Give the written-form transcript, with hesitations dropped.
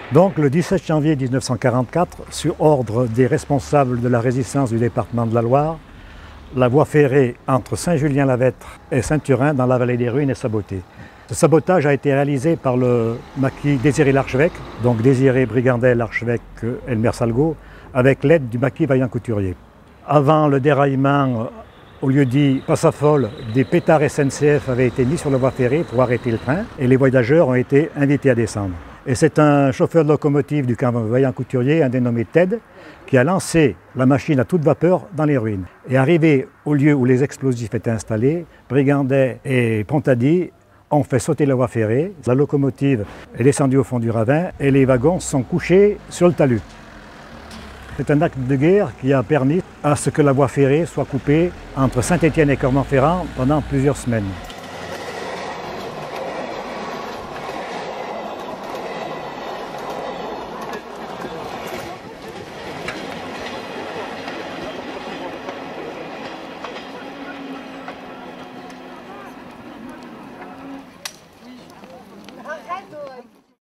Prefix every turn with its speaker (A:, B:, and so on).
A: Donc le 17 janvier 1944, sur ordre des responsables de la résistance du département de la Loire, la voie ferrée entre Saint-Julien-la-Vêtre et Saint-Turin dans la vallée des Ruines est sabotée. Ce sabotage a été réalisé par le maquis Désiré L'Archevêque, donc Désiré Brigandet L'Archevêque Elmer Salgo, avec l'aide du maquis Vaillant-Couturier. Avant le déraillement, au lieu-dit Passafol, des pétards SNCF avaient été mis sur la voie ferrée pour arrêter le train et les voyageurs ont été invités à descendre. Et c'est un chauffeur de locomotive du camp Vaillant-Couturier, un dénommé Ted, qui a lancé la machine à toute vapeur dans les ruines. Et arrivé au lieu où les explosifs étaient installés, Brigandet et Pontadi ont fait sauter la voie ferrée. La locomotive est descendue au fond du ravin et les wagons sont couchés sur le talus. C'est un acte de guerre qui a permis à ce que la voie ferrée soit coupée entre Saint-Étienne et Clermont-Ferrand pendant plusieurs semaines.